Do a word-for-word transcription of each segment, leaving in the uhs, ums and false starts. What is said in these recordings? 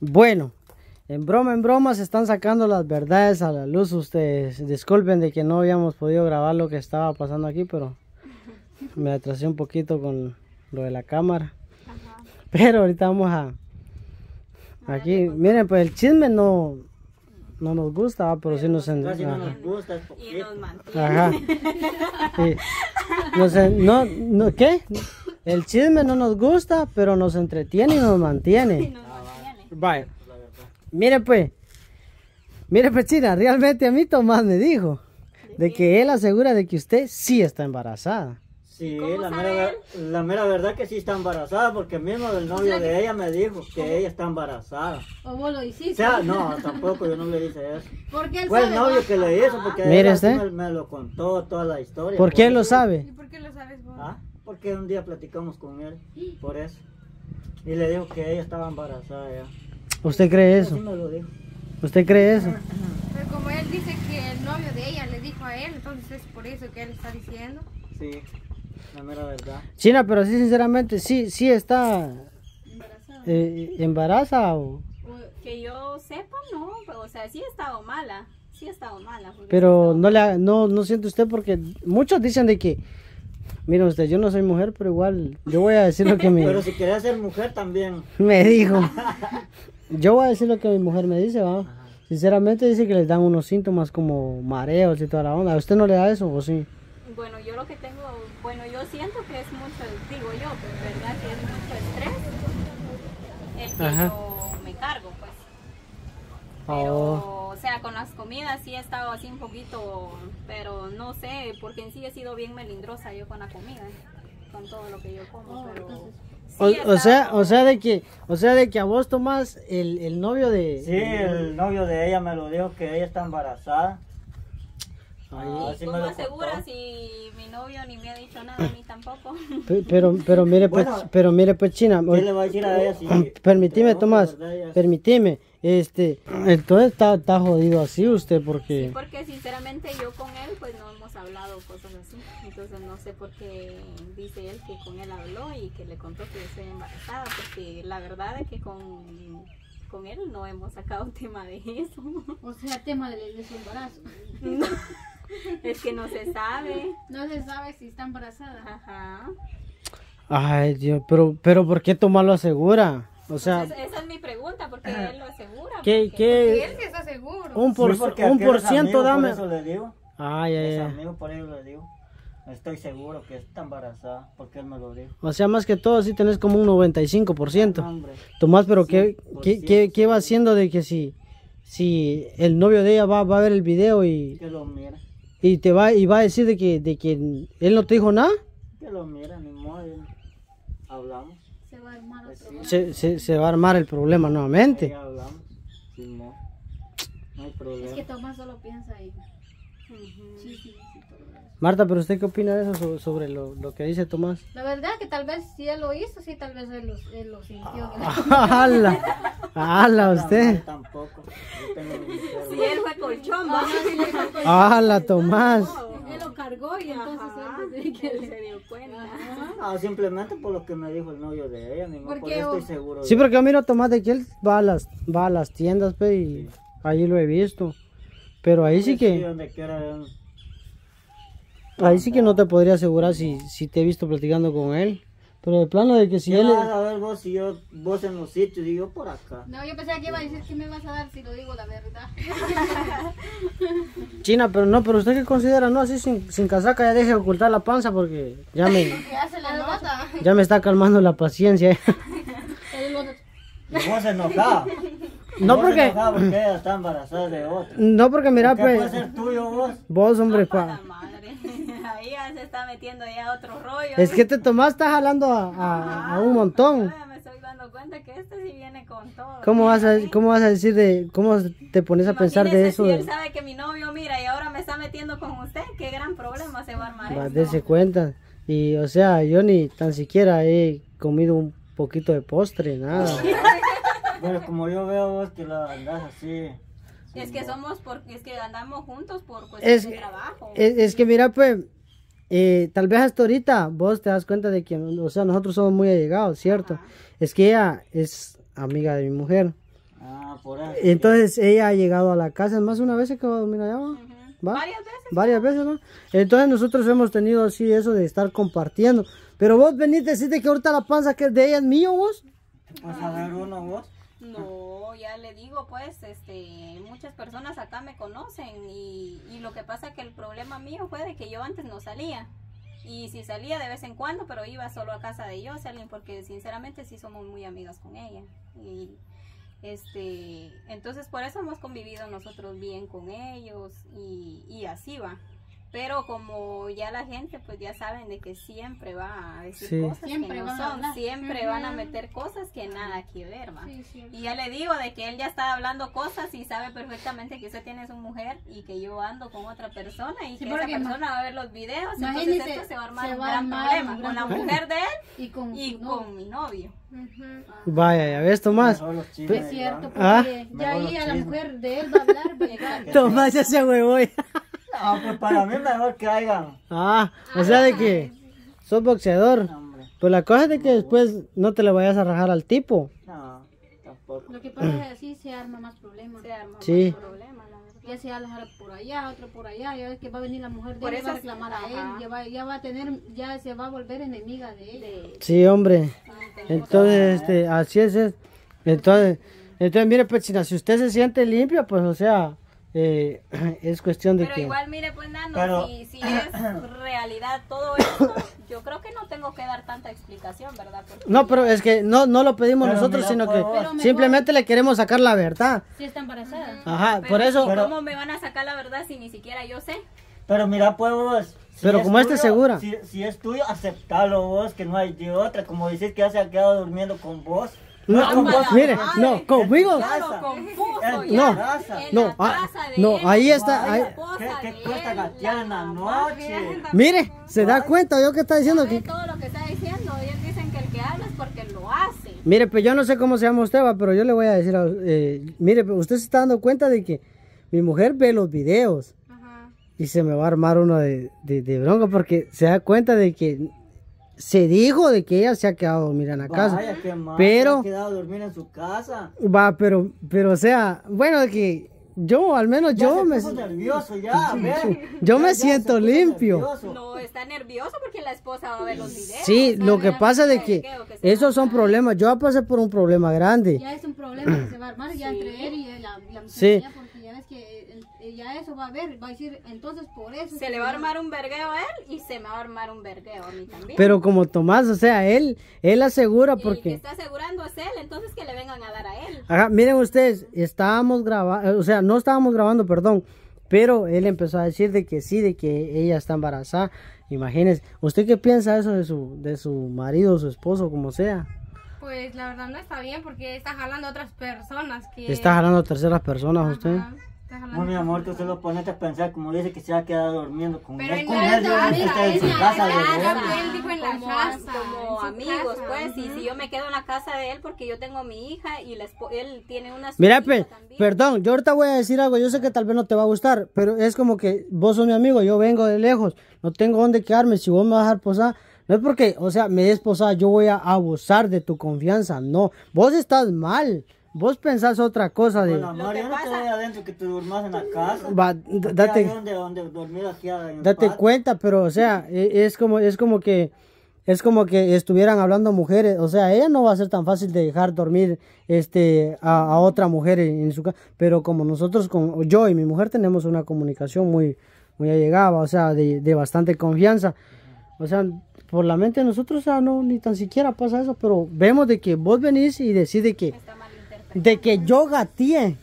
Bueno, en broma, en broma se están sacando las verdades a la luz. Ustedes disculpen de que no habíamos podido grabar lo que estaba pasando aquí, pero me atrasé un poquito con lo de la cámara. Ajá. Pero ahorita vamos a... Aquí, miren, pues el chisme no, no nos gusta, ¿va? Pero, pero sí nos... Casi no nos gusta, es y nos mantiene. Ajá. Sí. Nos, no, no, ¿qué? El chisme no nos gusta, pero nos entretiene y nos mantiene. Y nos mantiene. Vaya. Mire pues, mire pues China, realmente a mí Tomás me dijo de que él asegura de que usted sí está embarazada. Sí, la mera, la mera verdad que sí está embarazada, porque mismo el novio de ella me dijo que ella está embarazada. ¿O vos lo hiciste? O sea, no, tampoco yo no le hice eso. ¿Por qué él Fue el sabe, novio va? que le hizo, porque Mire él usted. me, me lo contó toda la historia. ¿Por qué él lo sabe? ¿Y por qué lo sabes vos? Ah, porque un día platicamos con él, por eso. Y le dijo que ella estaba embarazada ya. ¿Usted cree eso? Así me lo dijo. ¿Usted cree eso? Pero como él dice que el novio de ella le dijo a él, entonces es por eso que él está diciendo. Sí, la mera verdad. China, pero sí sinceramente, sí, sí está Embarazada. eh, embarazada o... Que yo sepa, no, pero, o sea, sí he estado mala, sí he estado mala. porque Pero sí he no estado le ha- no, no siente usted porque muchos dicen de que, miren usted, yo no soy mujer, pero igual yo voy a decir lo que me, Pero si quería ser mujer también. me dijo. Yo voy a decir lo que mi mujer me dice, va. Sinceramente dice que les dan unos síntomas como mareos y toda la onda. ¿A usted no le da eso o sí? Bueno, yo lo que tengo, bueno, yo siento que es mucho, digo yo, pues verdad que es mucho estrés el que Ajá. yo me cargo, pues. Pero, Oh. o sea, con las comidas sí he estado así un poquito, pero no sé, porque en sí he sido bien melindrosa yo con la comida, con todo lo que yo como, Oh, pero... entonces- sí O, he o sea, estado- o sea de que, o sea de que a vos Tomás, el, el novio de... Sí, el novio de ella me lo dijo que ella está embarazada. Ay, Ah, ¿Y así cómo me lo asegura contó. si mi novio ni me ha dicho nada, ni tampoco? pe- pero, pero mire pues, Bueno, pero mire pues China, ¿Qué le va a decir a ella si... permitime No, Tomás, de verdad, ella- permitime, este, entonces está, está jodido así usted Sí, porque... porque sinceramente yo con él pues no hemos hablado cosas así, entonces no sé por qué dice él que con él habló y que le contó que estoy embarazada, porque la verdad es que con, con él no hemos sacado tema de eso. O sea, tema de, de su embarazo. No, es que no se sabe. No se sabe si está embarazada. Ajá. Ay Dios, pero, pero ¿por qué Tomás lo asegura? O sea, Entonces, esa es mi pregunta, porque él lo asegura. ¿qué, porque- qué, Y él sí está seguro. un por, Sí, porque un aquel por es ciento amigo, dame? Por eso le digo. Ay, ay, Es ay. amigo, por eso le digo. Estoy seguro que está embarazada, porque él me lo dijo. O sea, más que todo, sí tenés como un noventa y cinco por ciento. Hombre, Tomás, pero ¿qué, cien por qué, ciento qué, qué va seguro. haciendo de que si, si el novio de ella va, va a ver el video y, que lo mira. y te va y va a decir de que, de que él no te dijo nada? Que lo mira, ni modo. y Hablamos. Se va a armar Pues otro. sí. Se, se, se va a armar el problema Ahí nuevamente. hablamos. Sin modo. No hay Es problema. que Tomás solo piensa en Ujú. chismes y todo eso. Marta, ¿pero usted qué opina de eso sobre, sobre lo, lo que dice Tomás? La verdad que tal vez si él lo hizo, sí, tal vez él lo, él lo sintió. ¡Hala! ¡Hala usted! No, tampoco. Yo tengo mi perro. Si él fue colchón, va. ¡Hala, Tomás! Él lo cargó y entonces Ajá, él desde que él se dio cuenta. Ah, simplemente por lo que me dijo el novio de ella, ni modo, ¿Por por qué, eso o- estoy seguro. Sí, yo. porque yo miro a Tomás de que él va a las, va a las tiendas, pe, y ahí lo he visto. Pero ahí sí que, donde quiera, eh, ahí sí que no te podría asegurar si, si te he visto platicando con él. Pero de plano de que si ¿qué él... vas a ver vos si yo, vos en los sitios y yo por acá? No, yo pensaba que iba a decir que me vas a dar si lo digo la verdad. China, pero no, pero usted qué considera, no, así sin, sin casaca ya deje de ocultar la panza porque ya me, ¿Qué hace la nota? ya me está calmando la paciencia. Él lo- Y vos enojado. No Vos porque, enojado porque ella está embarazada de otro. no porque mira, ¿Qué puede pues, ser tuyo vos? vos hombre, Para pa, la madre. Ahí ya se está metiendo ya otro rollo. es que te Tomás está jalando a, a, a un montón. Yo ya me estoy dando cuenta que este sí viene con todo. ¿Cómo vas a, cómo vas a decir de, cómo te pones a pensar de Imagínese eso? Si De, él sabe que mi novio mira y ahora me está metiendo con usted, qué gran problema se va a armar. va, esto. dese cuenta. Y, o sea, yo ni tan siquiera he comido un poquito de postre, nada. Bueno, como yo veo vos que la andás así. Es que somos porque es que andamos juntos por Es, cuestiones de trabajo. es, es que mira, pues, eh, tal vez hasta ahorita vos te das cuenta de que, o sea, nosotros somos muy allegados, ¿cierto? Ajá. Es que ella es amiga de mi mujer. Ah, por eso. Entonces ella ha llegado a la casa, más una vez que va a dormir allá, ¿va? Ujú. ¿Va? Varias veces. Varias veces, ¿no? Entonces nosotros hemos tenido así eso de estar compartiendo. Pero vos venís a decirte que ahorita la panza que es de ella es mío, vos. Vas a ver uno vos. No, ya le digo, pues, este, muchas personas acá me conocen y, y lo que pasa que el problema mío fue de que yo antes no salía. Y si salía de vez en cuando, pero iba solo a casa de Jocelyn porque sinceramente sí somos muy amigas con ella. Y este, entonces por eso hemos convivido nosotros bien con ellos y, y así va. Pero como ya la gente pues ya saben de que siempre va a decir Sí. cosas Siempre que no van a son, hablar. siempre Ujú. van a meter cosas que nada que ver, va. Sí, sí. Y ya le digo de que él ya está hablando cosas y sabe perfectamente que usted tiene su mujer y que yo ando con otra persona y Sí, que esa porque persona ima- va a ver los videos, entonces imagínese, esto se va a armar se un va a gran armar problema un con gran la problema. mujer de él Y con, y su con novio. mi novio. Ujú. Vaya, ya ves, Tomás. Mejor los chismes, Es cierto, porque Ah. ya Mejor ahí los a la chismes. mujer de él va a hablar, va a llegar. Tomás ya se huevó. Ah, pues para mí mejor que hagan. Ah, o sea de que sos boxeador. No, hombre. Pues la cosa es de que después no te le vayas a rajar al tipo. No, tampoco. Lo que pasa es que así se arma más problemas. Se arma Sí. más problema, la verdad. Ya se va a dejar por allá, otro por allá, ya ves que va a venir la mujer de Por él y eso va a es- reclamar a ajá. él, ya va, ya va a tener, ya se va a volver enemiga de él. De- Sí, hombre. sí, tenemos- Entonces, este, así es. es. Entonces, entonces mire, Pechina, si usted se siente limpia, pues, o sea, eh, es cuestión de Pero que... igual, mire, pues, Nano, Pero- si, si es realidad todo esto, yo creo que no tengo que dar tanta explicación, ¿verdad? Porque No, pero es que no, no lo pedimos Pero nosotros, mira, sino pues, que vos- Pero mejor- simplemente le queremos sacar la verdad. Si está embarazada. Ajá, pero por eso... ¿y Pero- ¿Cómo me van a sacar la verdad si ni siquiera yo sé? Pero mira, pues vos. si Pero es como esta es tuyo, segura. Si, si es tuyo, aceptalo vos, que no hay de otra. Como dices que ya se ha quedado durmiendo con vos. No, con vos, mire, madre. no, conmigo... casa. Claro, confuso En ya. No, casa. En no, la ah, casa de no, él, ahí está, la ahí- esposa ¿Qué, de qué cuesta él, gatear en la mamá, noche? Mire, se da cuenta yo que está diciendo ¿sabe que... todo lo que está diciendo? Ellos dicen que el que habla es porque lo hace. Mire, pues yo no sé cómo se llama usted, va, pero yo le voy a decir, a- eh, mire, pues, usted se está dando cuenta de que mi mujer ve los videos Ajá. y se me va a armar uno de, de, de bronca porque se da cuenta de que se dijo de que ella se ha quedado a dormir en la casa. Vaya, qué mal. Pero- Se ha quedado a dormir en su casa. Va, pero, pero o sea, bueno, que yo, al menos Ya yo se me... puso nervioso ya, a ver. Yo me Ya- ya se siento puso limpio. nervioso. No, está nervioso porque la esposa va a ver los videos. Sí, o sea, lo que ya pasa no de sé que qué, o que se esos son enoja. problemas. Yo pasé por un problema grande. Ya es un problema que se va a armar ya Sí. entre él y la, la mujer Sí. de ella, porque ya ves que eh, eh, ya eso va a ver, va a decir, entonces por eso... Se le va a armar un vergueo a él y se me va a armar un vergueo a mí también. Pero como Tomás, o sea, él, él asegura Y el que porque... está asegurando es él, entonces que le vengan a dar a él. Ajá, miren ustedes, estábamos grabando, o sea, no estábamos grabando, perdón, pero él empezó a decir de que sí, de que ella está embarazada. Imagínense, ¿usted qué piensa eso de su, de su marido, su esposo, como sea? Pues la verdad no está bien porque está jalando a otras personas que... Está jalando a terceras personas Ajá, usted. está jalando No, mi a amor, tú solo ponete a pensar, como dice que se ha quedado durmiendo con Pero él. en Con la él, yo casa, no está en en su la casa de casa, él. él dijo en la como, casa, como en su amigos, casa, pues, y ujú. si yo me quedo en la casa de él porque yo tengo mi hija y la espo- él tiene una Mira, hija pe, también. perdón, yo ahorita voy a decir algo, yo sé que tal vez no te va a gustar, pero es como que vos sos mi amigo, yo vengo de lejos, no tengo dónde quedarme, si vos me vas a dejar posar, no es porque, o sea, me des posada, yo voy a abusar de tu confianza, no, vos estás mal, vos pensás otra cosa de... Bueno, amor, que yo no te pasa- voy adentro que te durmas en la casa. Va, d- date, Donde, donde dormir aquí en el date patio. cuenta, pero o sea, e- es como, es como que, es como que estuvieran hablando mujeres, o sea, ella no va a ser tan fácil de dejar dormir, este, a, a otra mujer en, en su casa, pero como nosotros, con yo y mi mujer tenemos una comunicación muy, muy allegada, o sea, de, de bastante confianza, o sea, por la mente de nosotros, o sea, no, ni tan siquiera pasa eso, pero vemos de que vos venís y decís de que, Está malinterpretado. de que yo gateé.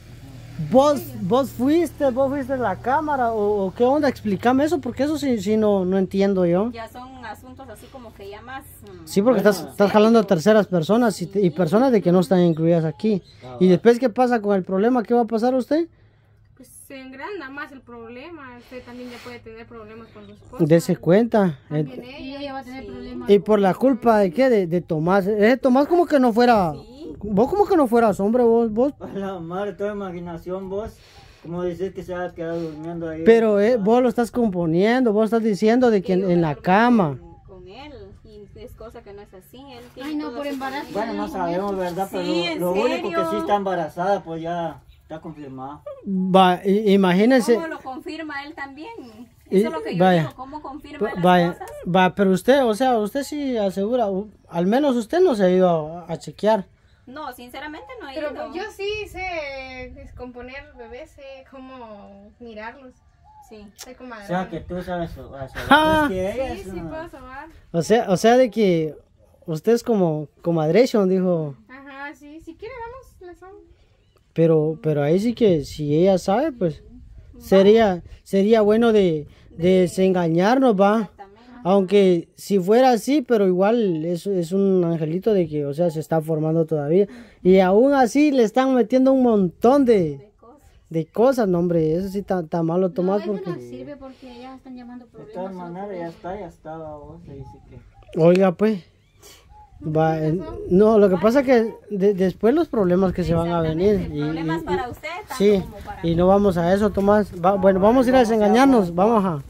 Vos, vos fuiste, vos fuiste a la cámara o, o qué onda, explícame eso porque eso sí, sí no, no entiendo yo. Ya son asuntos así como que ya más... mm, Sí, porque estás, estás jalando a terceras personas y, te- y personas de que no están incluidas aquí. Y después, ¿qué pasa con el problema? ¿Qué va a pasar a usted? Pues se engranda más el problema. Usted también ya puede tener problemas con su esposa. Dese cuenta. También Eh, Y ella. ella va a tener problemas. Y por la culpa de qué, de, de Tomás. Eh, Tomás como que no fuera... Vos como que no fueras hombre, vos, vos. A la madre, toda imaginación, vos. Como dices que se ha quedado durmiendo ahí. Pero eh, vos lo estás componiendo, vos estás diciendo de que en, yo en me la dormí cama. Con, con él y es cosa que no es así. Él tiene Ay, no, todo por su embarazo. familia. Bueno, no sabemos, ¿verdad? Sí, Pero ¿en lo único que serio? sí está embarazada, pues ya está confirmado. Va, i- imagínense. ¿Cómo lo confirma él también? Y- Eso es lo que yo vaya. digo, ¿cómo confirma las Vaya, cosas? va, pero usted, o sea, usted sí asegura, u- al menos usted no se ha ido a, a chequear. No, sinceramente no he Pero ido. yo sí sé descomponer bebés, sé cómo mirarlos. Sí. Sé O comadre. sea que tú sabes, o sea, Ah. es que ella Sí, es sí una- puedo sobar. O sea, o sea de que usted es como comadration, dijo, Ajá, sí, si quiere vamos, le sobo. pero, pero ahí sí que si ella sabe, pues sería, sería bueno de, de desengañarnos, va. Exactamente. Aunque si fuera así, pero igual es, es un angelito de que, o sea, se está formando todavía. Y aún así le están metiendo un montón de, De cosas. de cosas, no, hombre, eso sí está está malo No, tomar eso porque... no sirve porque ya están llamando De problemas. todas solo maneras por ya eso. está, ya estaba, vos se dice que... Oiga, pues. Va, en- no, lo que pasa es que de- después los problemas que se van a venir. Exactamente, Y, problemas y- para usted, tanto sí, como para y mí. no vamos a eso, Tomás. Va- bueno, vamos a ir a desengañarnos. Vamos a.